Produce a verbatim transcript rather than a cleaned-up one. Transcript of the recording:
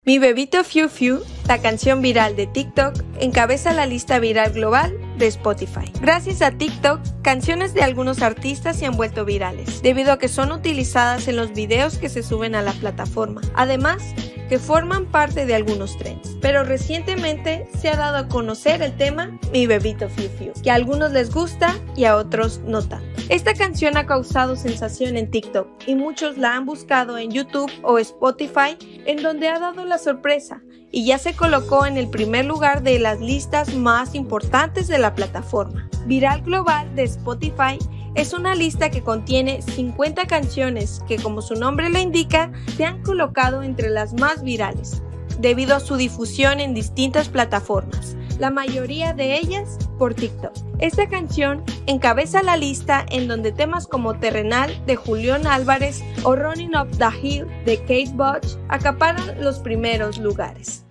Mi Bebito Fiu Fiu, la canción viral de TikTok, encabeza la lista viral global de Spotify. Gracias a TikTok, canciones de algunos artistas se han vuelto virales, debido a que son utilizadas en los videos que se suben a la plataforma. Además, que forman parte de algunos trends. Pero recientemente se ha dado a conocer el tema Mi Bebito Fiu Fiu, que a algunos les gusta y a otros no tanto. Esta canción ha causado sensación en TikTok y muchos la han buscado en YouTube o Spotify, en donde ha dado la sorpresa y ya se colocó en el primer lugar de las listas más importantes de la plataforma. Viral Global de Spotify es una lista que contiene cincuenta canciones que, como su nombre lo indica, se han colocado entre las más virales, debido a su difusión en distintas plataformas, la mayoría de ellas por TikTok. Esta canción encabeza la lista, en donde temas como Terrenal de Julián Álvarez o Running Up the Hill de Kate Bush acaparan los primeros lugares.